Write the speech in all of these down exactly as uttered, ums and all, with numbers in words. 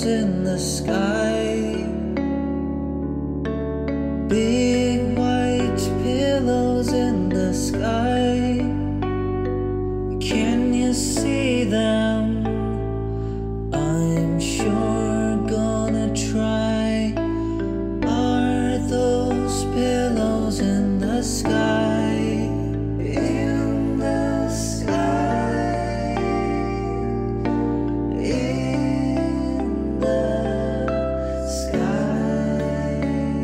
pillows in the sky. Big white pillows in the sky. Can you see them? I'm sure gonna try. Are those pillows in the sky? In the sky. In the sky.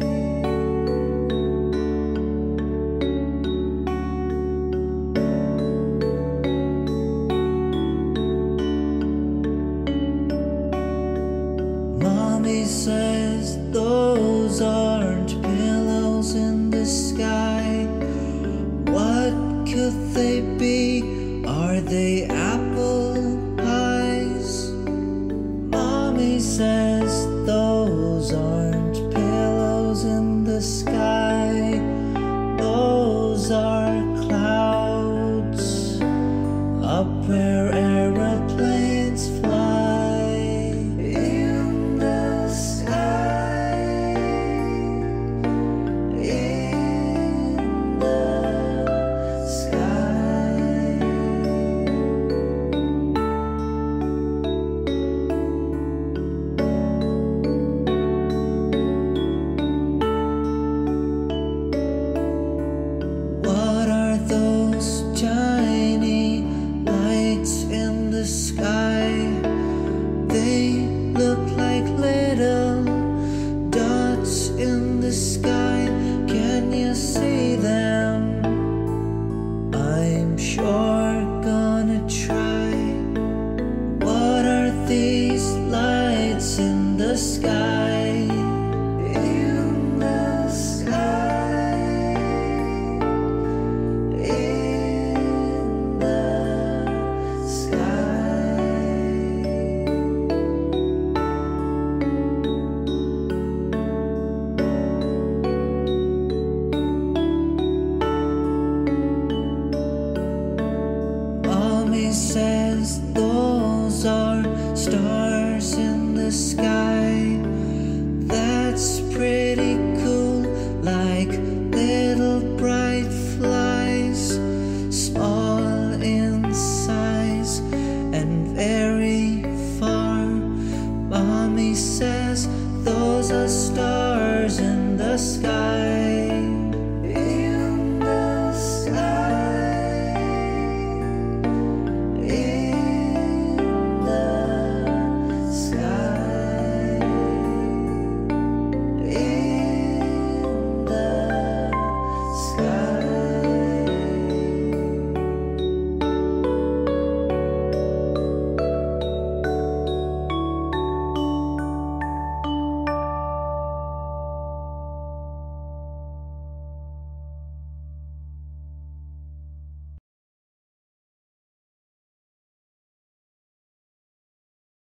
Mommy says those aren't pillows in the sky. What could they be? Are they apple pies? Mommy says those aren't pillows in the sky. Those are clouds up where aeroplanes fly. In the sky. In the sky. What are those tiny lights in the sky? They look like little dots in the sky. Can you see them? I'm sure gonna try. What are these lights in the sky? In the sky. In the sky. Mommy says those are stars in the sky. That's pretty cool, like little bright flies, small in size and very far. Mommy says